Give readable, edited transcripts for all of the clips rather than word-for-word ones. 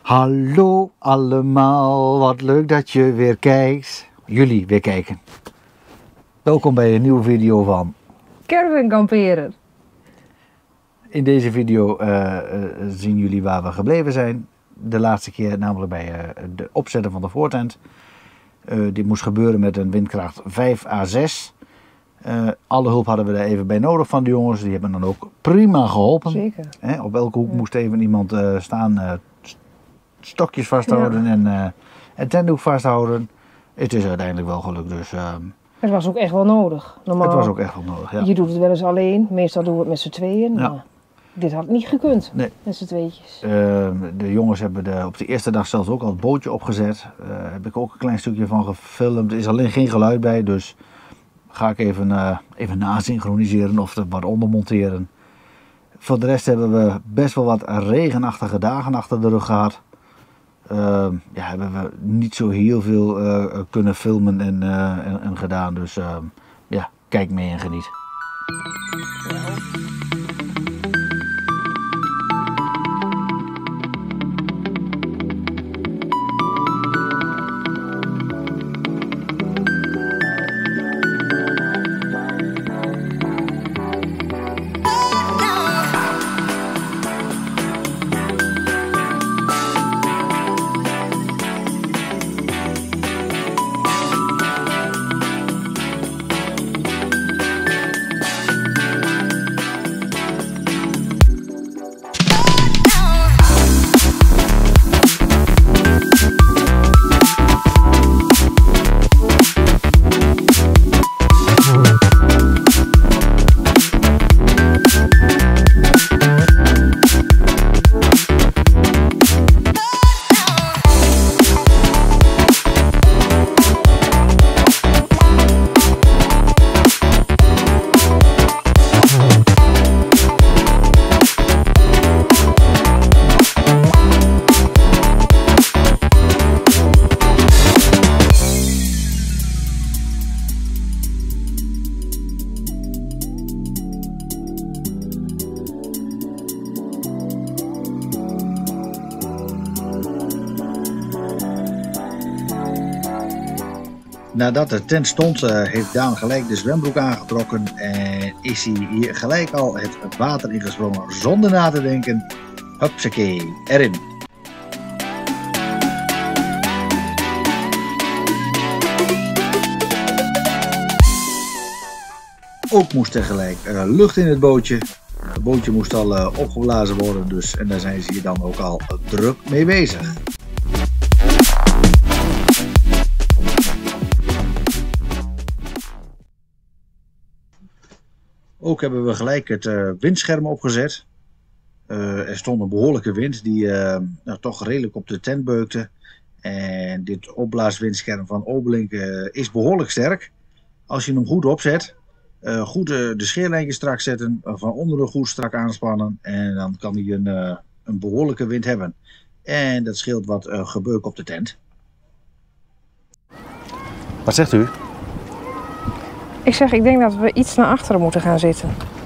Hallo allemaal, wat leuk dat je weer kijkt. Jullie weer kijken. Welkom bij een nieuwe video van Caravan kamperen. In deze video zien jullie waar we gebleven zijn. De laatste keer namelijk bij de opzetten van de voortent. Dit moest gebeuren met een windkracht 5 à 6. Alle hulp hadden we daar even bij nodig van de jongens. Die hebben dan ook prima geholpen. Zeker. Op elke hoek moest even iemand staan, stokjes vasthouden en tentdoek vasthouden. Het is uiteindelijk wel gelukt, dus... Het was ook echt wel nodig. Normaal, het was ook echt wel nodig, ja. Je doet het wel eens alleen, meestal doen we het met z'n tweeën. Ja. Maar dit had niet gekund, Nee. met z'n tweetjes. De jongens hebben op de eerste dag zelfs ook al het bootje opgezet. Daar heb ik ook een klein stukje van gefilmd. Er is alleen geen geluid bij, dus ga ik even nasynchroniseren of er wat onder monteren. Voor de rest hebben we best wel wat regenachtige dagen achter de rug gehad. Hebben we niet zo heel veel kunnen filmen en gedaan. Dus kijk mee en geniet. Nadat de tent stond, heeft Daan gelijk de zwembroek aangetrokken en is hij hier gelijk al het water ingesprongen zonder na te denken. Hupsakee, erin. Ook moest tegelijk lucht in het bootje. Het bootje moest al opgeblazen worden, dus, en daar zijn ze hier dan ook al druk mee bezig. Ook hebben we gelijk het windscherm opgezet. Er stond een behoorlijke wind die toch redelijk op de tent beukte. En dit opblaaswindscherm van Obelink is behoorlijk sterk. Als je hem goed opzet, goed de scheerlijntjes strak zetten, van onderen goed strak aanspannen. En dan kan hij een behoorlijke wind hebben. En dat scheelt wat gebeuk op de tent. Wat zegt u? Ik zeg, ik denk dat we iets naar achteren moeten gaan zitten.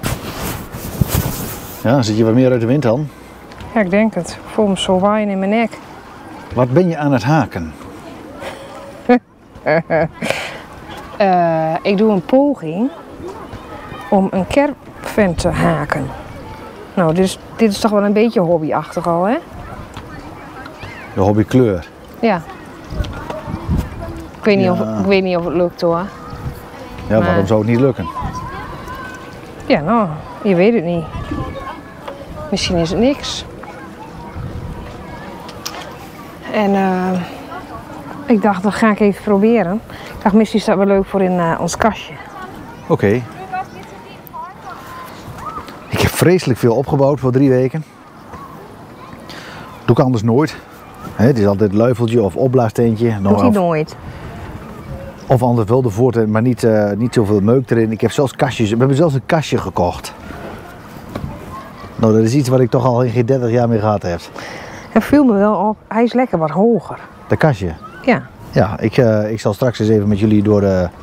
Ja, dan zit je wat meer uit de wind dan? Ja, ik denk het. Ik voel me zo waaien in mijn nek. Wat ben je aan het haken? Ik doe een poging om een caravan te haken. Nou, dit is toch wel een beetje hobbyachtig al, hè? De hobbykleur. Ja. Ik weet niet of het lukt, hoor. Ja, maar waarom zou het niet lukken? Ja, nou, je weet het niet. Misschien is het niks. En ik dacht, dat ga ik even proberen. Ik dacht, misschien is dat wel leuk voor in ons kastje. Oké. Ik heb vreselijk veel opgebouwd voor 3 weken. Doe ik anders nooit. Het is altijd luifeltje of opblaasteentje. Doet hij nooit. Of anders wel de voortent, maar niet zoveel meuk erin. Ik heb zelfs kastjes. We hebben zelfs een kastje gekocht. Nou, dat is iets wat ik toch al in geen 30 jaar meer gehad heb. Het viel me wel op. Hij is lekker wat hoger. De kastje? Ja. Ja, ik zal straks eens even met jullie door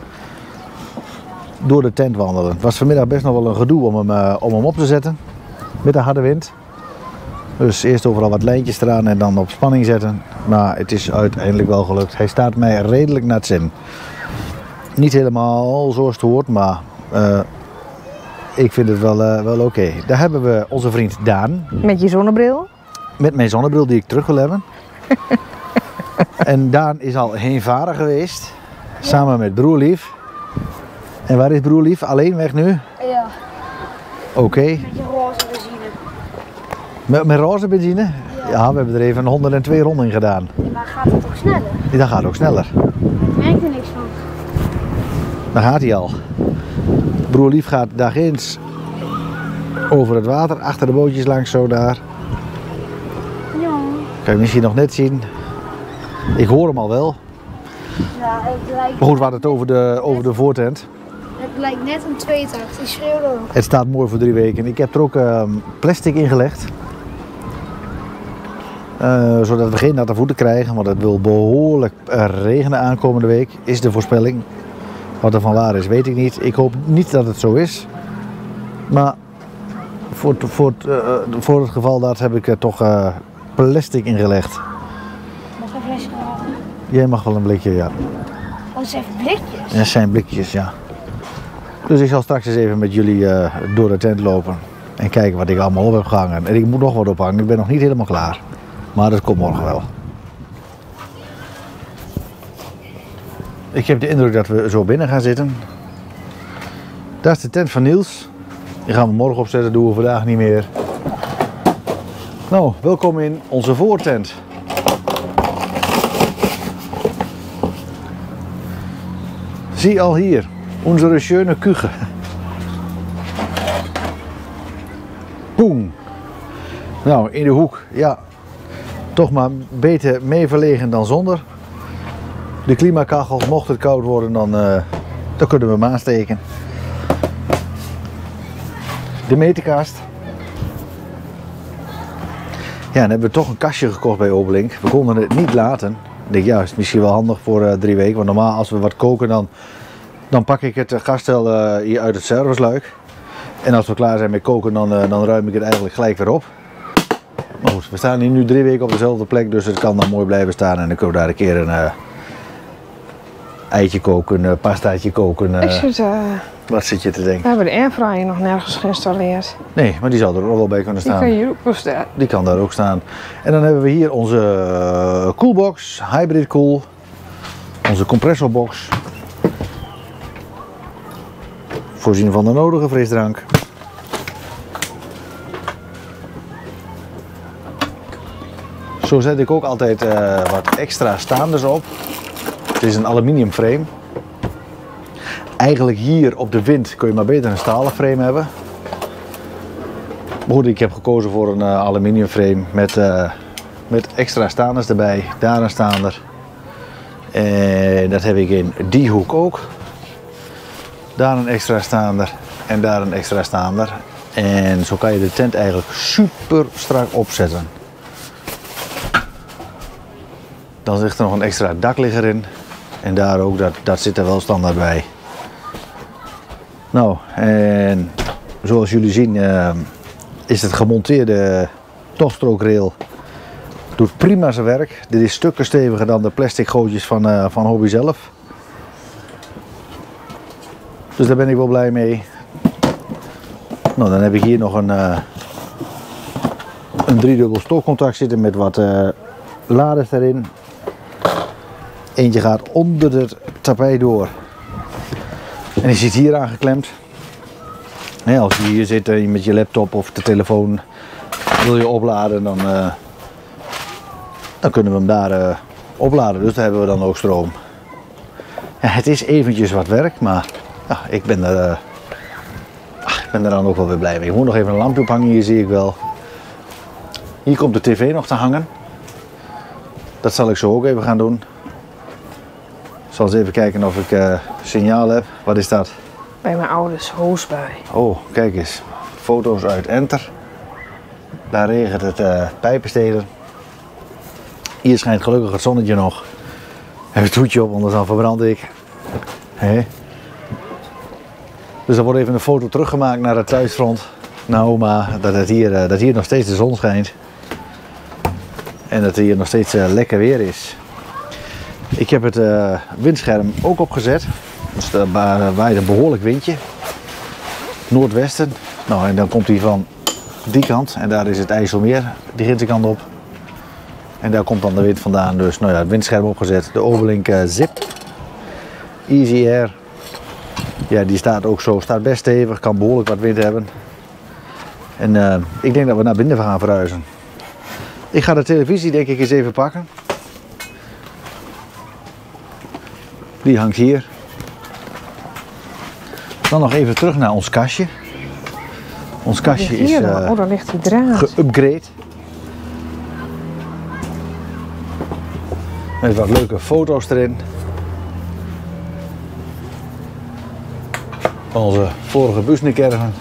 de tent wandelen. Het was vanmiddag best nog wel een gedoe om hem op te zetten. Met de harde wind. Dus eerst overal wat lijntjes eraan en dan op spanning zetten. Maar het is uiteindelijk wel gelukt. Hij staat mij redelijk naar het zin. Niet helemaal zoals het hoort, maar ik vind het wel oké. Daar hebben we onze vriend Daan. Met je zonnebril? Met mijn zonnebril die ik terug wil hebben. En Daan is al heenvaren geweest. Samen met broerlief. En waar is broerlief? Alleen weg nu? Ja, Oké. met je roze benzine. Met roze benzine? Ja, we hebben er even 102 ronden in gedaan. Ja, maar gaat het ook sneller? Dat gaat ook sneller. Ik merk er niks van. Daar gaat hij al. Broerlief gaat daar ginds over het water, achter de bootjes langs zo daar. Ja. Kan je misschien nog net zien. Ik hoor hem al wel. Ja, het lijkt, Maar goed, we hadden het over de voortent. het lijkt net een tweetakt. Die schreeuwde ook. Het staat mooi voor 3 weken. Ik heb er ook plastic in gelegd. Zodat we geen natte voeten krijgen, want het wil behoorlijk regenen aankomende week, is de voorspelling. Wat er van waar is, weet ik niet. Ik hoop niet dat het zo is. Maar voor het geval dat heb ik er toch plastic in gelegd. Mag een flesje halen? Jij mag wel een blikje, ja. Oh, het zijn blikjes. Dat zijn blikjes, ja. Dus ik zal straks eens even met jullie door de tent lopen. En kijken wat ik allemaal op heb gehangen. En ik moet nog wat ophangen, ik ben nog niet helemaal klaar. Maar dat komt morgen wel. Ik heb de indruk dat we zo binnen gaan zitten. Daar is de tent van Niels. Die gaan we morgen opzetten, doen we vandaag niet meer. Nou, welkom in onze voortent. Zie al hier, onze schöne Küche. Boom. Nou, in de hoek, ja, toch maar beter mee verlegen dan zonder. De klimakachel, mocht het koud worden, dan kunnen we hem aansteken. De meterkast. Ja, dan hebben we toch een kastje gekocht bij Obelink. We konden het niet laten. Ik denk, ja, het is misschien wel handig voor 3 weken. Want normaal als we wat koken, dan pak ik het gaststel hier uit het serviceluik. En als we klaar zijn met koken, dan ruim ik het eigenlijk gelijk weer op. Maar goed, we staan hier nu 3 weken op dezelfde plek, dus het kan dan mooi blijven staan. En dan kunnen we daar een keer een eitje koken, pastaatje koken. Wat zit je te denken? We hebben de airfryer nog nergens geïnstalleerd. Nee, maar die zou er ook wel bij kunnen Die staan. kan hier ook wel staan. Die kan daar ook staan. En dan hebben we hier onze koelbox, Hybrid Cool. Onze compressorbox. Voorzien van de nodige frisdrank. Zo zet ik ook altijd wat extra staanders op. Het is een aluminium frame. Eigenlijk hier op de wind kun je maar beter een stalen frame hebben. Maar goed, ik heb gekozen voor een aluminium frame met extra staanders erbij. Daar een staander. En dat heb ik in die hoek ook. Daar een extra staander en daar een extra staander. En zo kan je de tent eigenlijk super strak opzetten. Dan zit er nog een extra dakligger in. En daar ook, dat zit er wel standaard bij. Nou, en zoals jullie zien is het gemonteerde togstrookrail. Doet prima zijn werk. Dit is stukken steviger dan de plastic gootjes van Hobby zelf. Dus daar ben ik wel blij mee. Nou, dan heb ik hier nog een 3-dubbel stokcontact zitten met wat laders erin. Eentje gaat onder het tapijt door. En die zit hier aangeklemd. Ja, als je hier zit met je laptop of de telefoon wil je opladen, dan kunnen we hem daar opladen. Dus daar hebben we dan ook stroom. Ja, het is eventjes wat werk, maar ja, ik ben er dan ook wel weer blij mee. Ik moet nog even een lampje ophangen, hier zie ik wel. Hier komt de tv nog te hangen. Dat zal ik zo ook even gaan doen. Ik zal eens even kijken of ik signaal heb. Wat is dat? Bij mijn ouders, hoosbui. Oh, kijk eens. Foto's uit Enter. Daar regent het pijpenstelen. Hier schijnt gelukkig het zonnetje nog. Even het hoedje op, anders dan verbrand ik. He. Dus er wordt even een foto teruggemaakt naar het thuisfront. Naar oma, dat hier nog steeds de zon schijnt. En dat het hier nog steeds lekker weer is. Ik heb het windscherm ook opgezet. Dus daar waait een behoorlijk windje. Noordwesten. Nou, en dan komt hij van die kant. En daar is het IJsselmeer, die ginse kant op. En daar komt dan de wind vandaan. Dus nou ja, het windscherm opgezet. De Oberlink Zip. Easy Air. Ja, die staat ook zo. Staat best stevig. Kan behoorlijk wat wind hebben. En ik denk dat we naar binnen gaan verhuizen. Ik ga de televisie denk ik eens even pakken. Die hangt hier. Dan nog even terug naar ons kastje. Ons kastje is daar ligt die draad. geüpgrade. Met wat leuke foto's erin. Van onze vorige Busnikerven.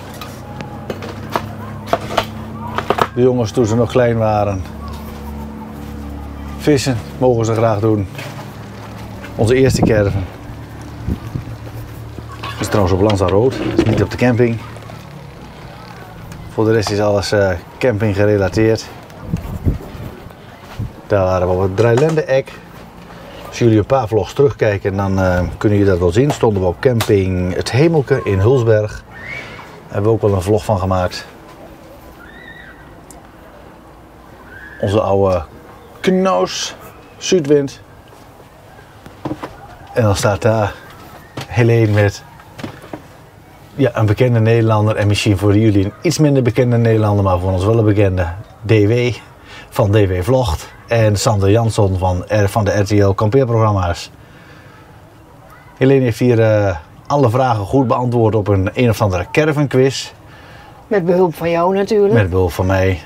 De jongens toen ze nog klein waren. Vissen mogen ze graag doen. Onze eerste caravan. Is trouwens op Lanzarote, is niet op de camping. Voor de rest is alles camping gerelateerd. Daar waren we op het Dreilende-ek. Als jullie een paar vlogs terugkijken, dan kunnen jullie dat wel zien. Stonden we op camping Het Hemelke in Hulsberg. Daar hebben we ook wel een vlog van gemaakt. Onze oude Knoos, Zuidwind. En dan staat daar Helene met een bekende Nederlander en misschien voor jullie een iets minder bekende Nederlander, maar voor ons wel een bekende DW van DW Vlogt en Sander Jansson van de RTL kampeerprogramma's. Helene heeft hier alle vragen goed beantwoord op een of andere caravan quiz. Met behulp van jou natuurlijk. Met behulp van mij.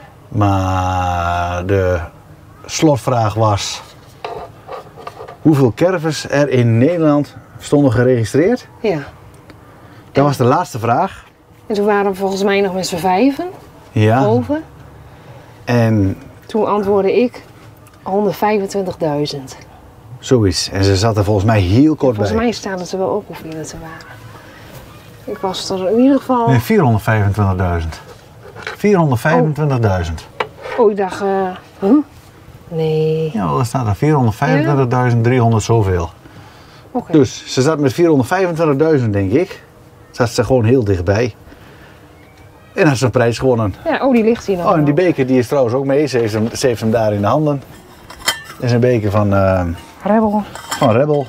Maar de slotvraag was: hoeveel caravans er in Nederland stonden geregistreerd? Ja. Dat was de laatste vraag. En toen waren we volgens mij nog met z'n vijven boven. En toen antwoordde ik 125.000. Zoiets. En ze zat er volgens mij heel kort volgens bij. mij staan het er wel op hoeveel het er waren. Ik was er in ieder geval... Nee, 425.000. 425.000. Oh, ik dacht... Nee. Ja, er staat er 425.300 zoveel. Okay. Dus ze zat met 425.000 denk ik. Zat ze gewoon heel dichtbij. En had ze een prijs gewonnen. Ja, die ligt hier nog. Oh, en die beker die is trouwens ook mee. Ze heeft hem daar in de handen. Dat is een beker van Rebel. Van Rebel.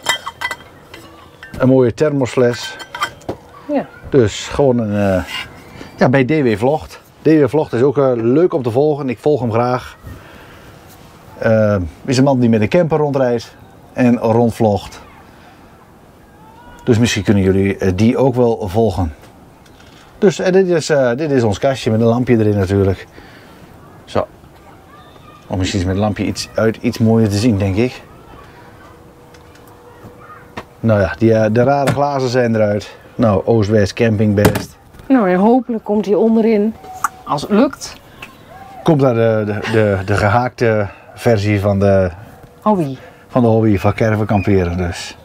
Een mooie thermosfles. Ja. Dus gewoon een... bij DW Vlogt. DW Vlogt is ook leuk om te volgen. Ik volg hem graag. Is een man die met een camper rondrijdt en rondvlogt. Dus misschien kunnen jullie die ook wel volgen. Dus dit is ons kastje met een lampje erin natuurlijk. Zo. Om misschien met een lampje iets mooier te zien, denk ik. Nou ja, de rare glazen zijn eruit. Nou, Oost-West camping best. Nou, en hopelijk komt hij onderin, als het lukt. Komt daar de gehaakte versie van de hobby. Van caravan kamperen dus.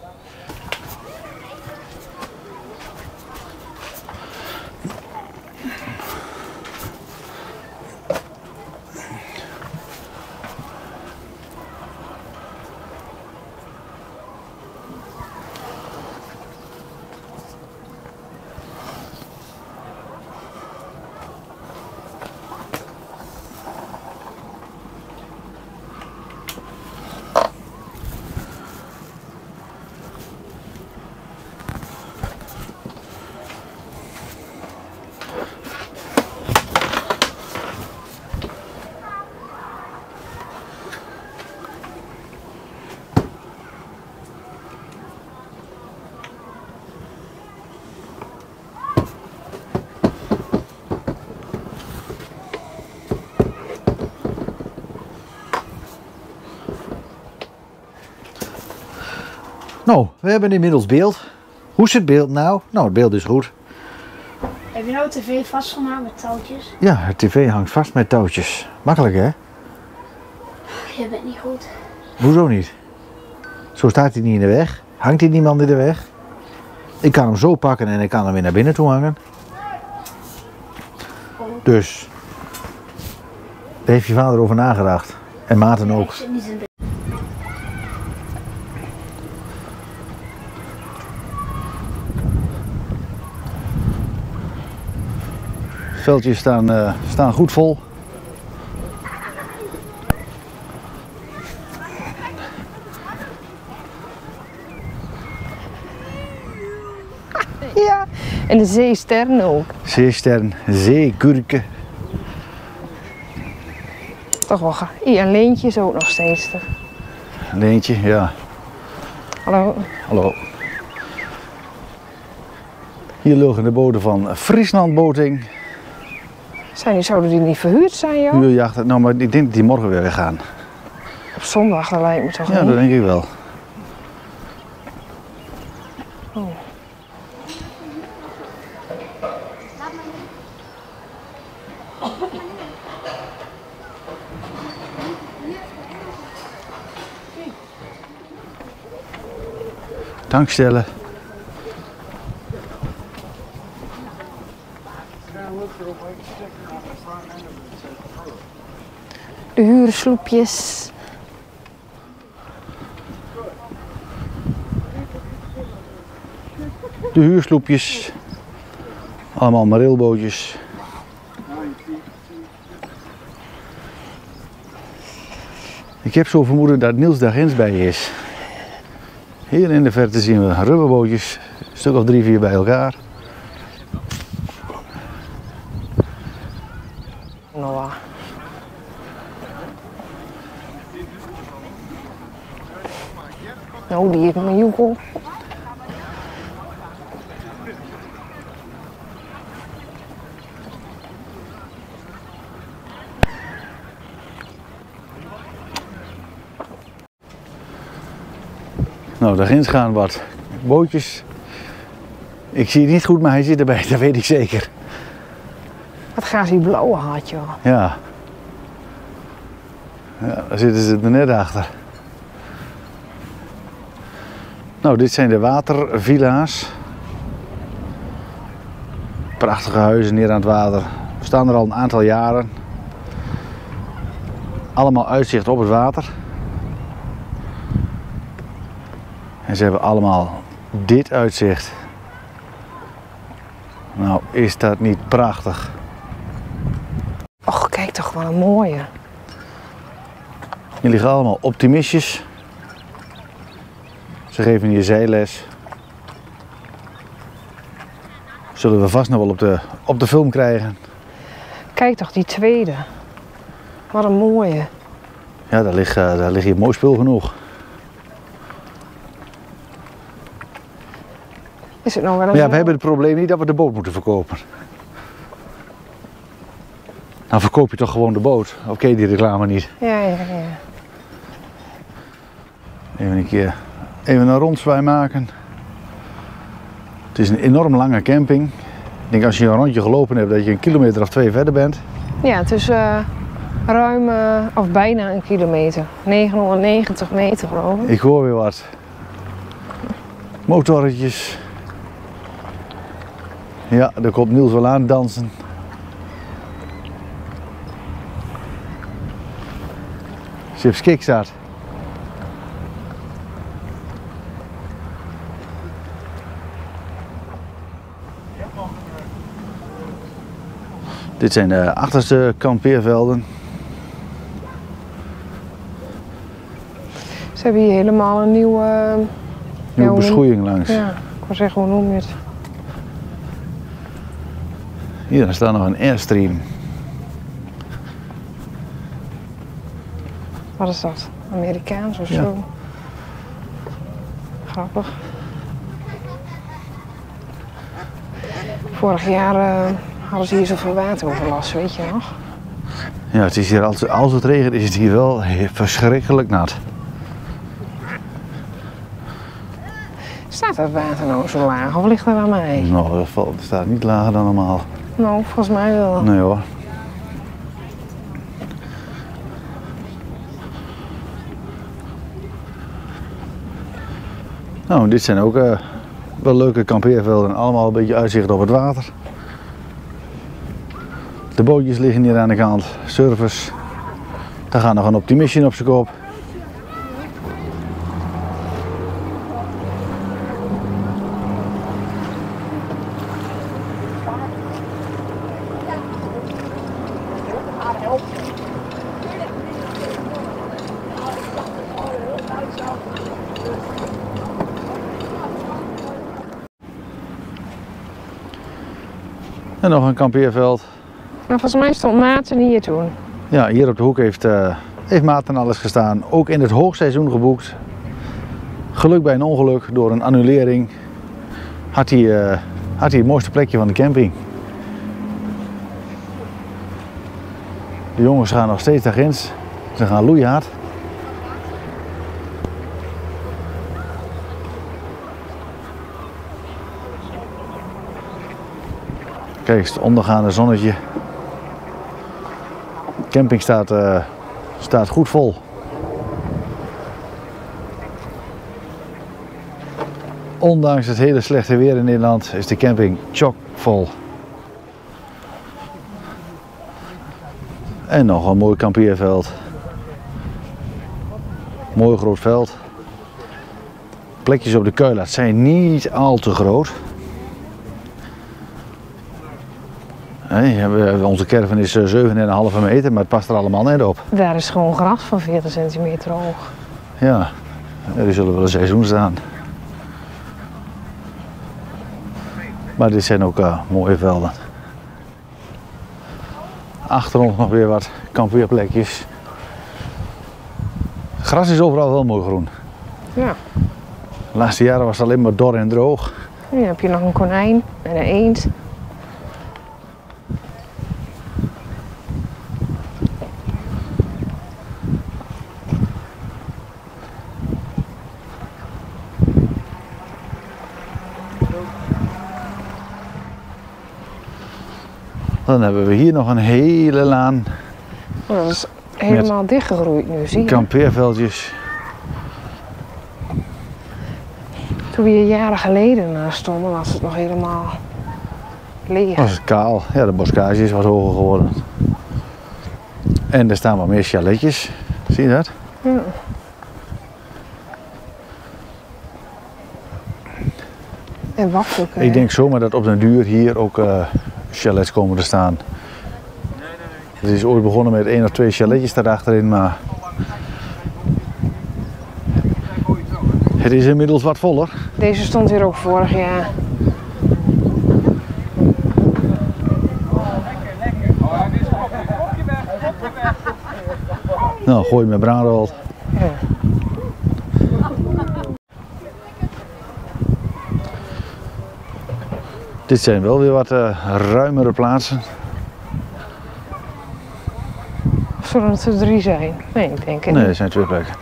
Nou, we hebben inmiddels beeld. Hoe is het beeld nou? Nou, het beeld is goed. Heb je nou de tv vastgemaakt met touwtjes? Ja, het tv hangt vast met touwtjes. Makkelijk hè? Je bent niet goed. Hoezo niet? Zo staat hij niet in de weg. Hangt hij niemand in de weg? Ik kan hem zo pakken en ik kan hem weer naar binnen toe hangen. Dus, daar heeft je vader over nagedacht. En Maarten ook. Ik zit niet in de... Veldjes staan goed vol. Ja, en de zeesterren ook. Zeestern, zeekurken. Toch wel. Hier, een Leentje is ook nog steeds er. Leentje, ja. Hallo. Hallo. Hier liggen de boten van Friesland Boating. Zouden die niet verhuurd zijn, joh? Huurjachten. Nou, maar ik denk dat die morgen weer weggaan. Op zondag, dat lijkt me toch Ja, niet? dat denk ik wel. Oh. Tankstellen. De huursloepjes. De huursloepjes. Allemaal mareelbootjes. Ik heb zo vermoeden dat Niels daar ginds bij is. Hier in de verte zien we rubberbootjes. Een stuk of 3, 4 bij elkaar. Noah. Nou, die heeft mijn joekel. Nou, daar ginds gaan wat bootjes. Ik zie het niet goed, maar hij zit erbij, dat weet ik zeker. Wat gaat die blauwe had, joh. Ja. Ja, daar zitten ze er net achter. Nou, dit zijn de watervilla's. Prachtige huizen hier aan het water. We staan er al een aantal jaren. Allemaal uitzicht op het water. En ze hebben allemaal dit uitzicht. Nou, is dat niet prachtig? Och, kijk toch wel een mooie. Hier liggen allemaal optimistjes. Ze geven hier zeilles. Zullen we vast nog wel op de film krijgen. Kijk toch, die tweede. Wat een mooie. Ja, daar ligt hier mooi spul genoeg. Is het nou wel eens Maar ja, we zo? hebben het probleem niet dat we de boot moeten verkopen. Dan verkoop je toch gewoon de boot. Of ken je die reclame niet? Ja. Even een keer een rondzwaai maken. Het is een enorm lange camping. Ik denk als je een rondje gelopen hebt dat je 1 kilometer of 2 verder bent. Ja, het is ruim of bijna 1 kilometer. 990 meter geloof ik. Ik hoor weer wat motorretjes. Ja, daar komt Niels wel aan dansen. Chips kickstart. Dit zijn de achterste kampeervelden. Ze hebben hier helemaal een nieuwe... Nieuwe beschoeiing langs. Ja, ik wou zeggen, hoe noem je het? Hier staat nog een airstream. Wat is dat? Amerikaans of Ja. zo? Grappig. Vorig jaar hadden ze hier zoveel wateroverlast, weet je nog? Ja, het is hier als het regent is het hier wel verschrikkelijk nat. Staat dat water nou zo laag of ligt dat aan mij? Nou, dat staat niet lager dan normaal. Nou, volgens mij wel. Nee hoor. Nou, dit zijn ook wel leuke kampeervelden. Allemaal een beetje uitzicht op het water. De bootjes liggen hier aan de kant. Surfers. Daar gaat nog een Optimission op zijn kop. En nog een kampeerveld. Maar volgens mij stond Maarten hier toen. Ja, hier op de hoek heeft Maarten alles gestaan. Ook in het hoogseizoen geboekt. Geluk bij een ongeluk door een annulering. Had hij het mooiste plekje van de camping. De jongens gaan nog steeds naar ginds. Ze gaan loeihard. Kijk, het ondergaande zonnetje. De camping staat goed vol. Ondanks het hele slechte weer in Nederland is de camping chockvol. En nog een mooi kampeerveld. Mooi groot veld. Plekjes op de kuilaat zijn niet al te groot. Nee, onze caravan is 7,5 meter, maar het past er allemaal net op. Daar is gewoon gras van 40 centimeter hoog. Ja, er zullen wel een seizoen staan. Maar dit zijn ook mooie velden. Achter ons nog weer wat kampeerplekjes. Het gras is overal wel mooi groen. Ja. De laatste jaren was het alleen maar dor en droog. En dan heb je nog een konijn en een eend. Dan hebben we hier nog een hele laan. Oh, dat is helemaal dichtgegroeid nu, zie je? Kampeerveldjes. Toen we hier jaren geleden stonden was het nog helemaal leeg. Was het kaal. Ja, de boskage is wat hoger geworden. En er staan wat meer chaletjes. Zie je dat? Ja. En wachtelijke. Ik denk zomaar dat op den duur hier ook chalets komen te staan. Het is ooit begonnen met 1 of 2 chaletjes daarachterin, maar het is inmiddels wat voller. Deze stond hier ook vorig jaar. Nou, gooi met braamrood. Ja. Dit zijn wel weer wat ruimere plaatsen. Of zullen het er 3 zijn? Nee, ik denk het Nee, niet. er zijn 2 plekken.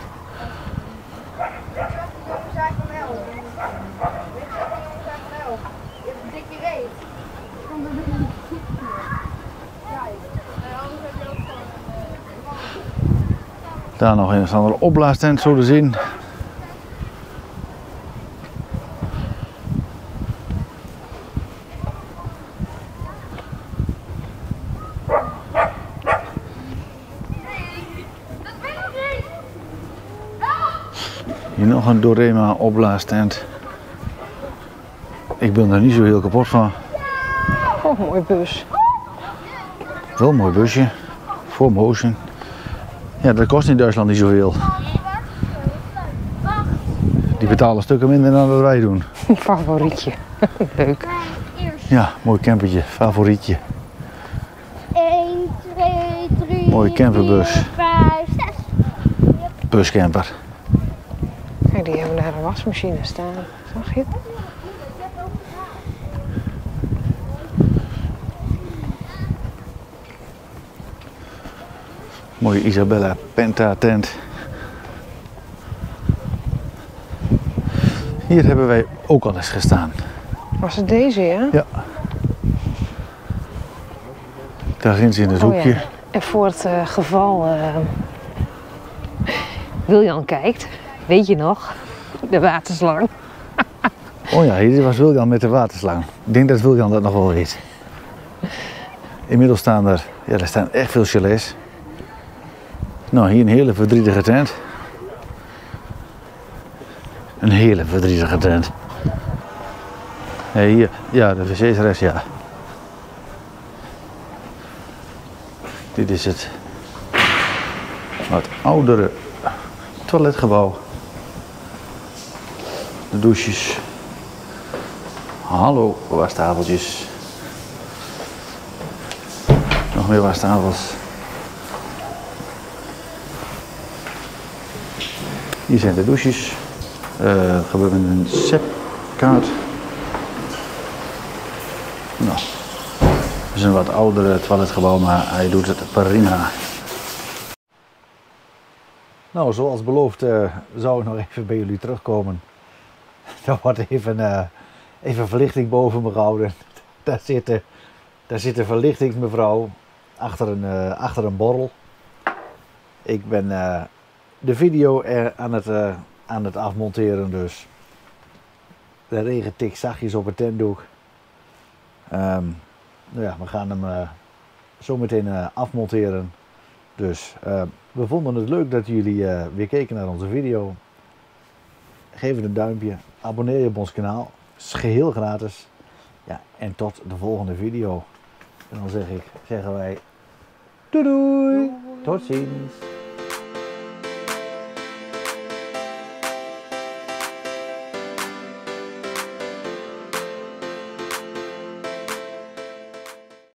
Daar nog een of andere opblaastent zo te zien. Hier nog een Dorema opblaastent. Ik ben er niet zo heel kapot van. Oh, mooi bus. Wel een mooi busje. Voor Motion. Ja, dat kost in Duitsland niet zoveel. Die betalen stukken minder dan dat wij doen. Favorietje. Leuk. Ja, mooi campertje. Favorietje. 1, 2, 3. Mooie camperbus. 4, 5, 6. Buscamper. Kijk, die hebben daar een wasmachine staan. Zag je het? Mooie Isabella Penta tent. Hier hebben wij ook al eens gestaan. Was het deze, ja? Ja. Daar ginds in het Oh, hoekje. ja. En voor het geval Wiljan kijkt, weet je nog, de waterslang. Oh ja, hier was Wiljan met de waterslang. Ik denk dat Wiljan dat nog wel weet. Inmiddels staan er staan echt veel chalets. Nou, hier een hele verdrietige tent. Een hele verdrietige tent. Hey, hier, ja, de wc is rechts, ja. Dit is het wat oudere toiletgebouw. De douches. Hallo, wastafeltjes. Nog meer wastafels. Hier zijn de douches. Gebeurt met een SEP-kaart. Nou, het is een wat oudere toiletgebouw, maar hij doet het prima. Nou, zoals beloofd zou ik nog even bij jullie terugkomen. Er wordt even verlichting boven me gehouden. Daar zit een verlichtingsmevrouw achter een borrel. Ik ben de video aan het afmonteren, dus de regen tikt zachtjes op het tentdoek. Nou ja, we gaan hem zo meteen afmonteren. Dus we vonden het leuk dat jullie weer keken naar onze video. Geef het een duimpje, abonneer je op ons kanaal, het is geheel gratis. Ja, en tot de volgende video. En dan zeggen wij doei doei, tot ziens.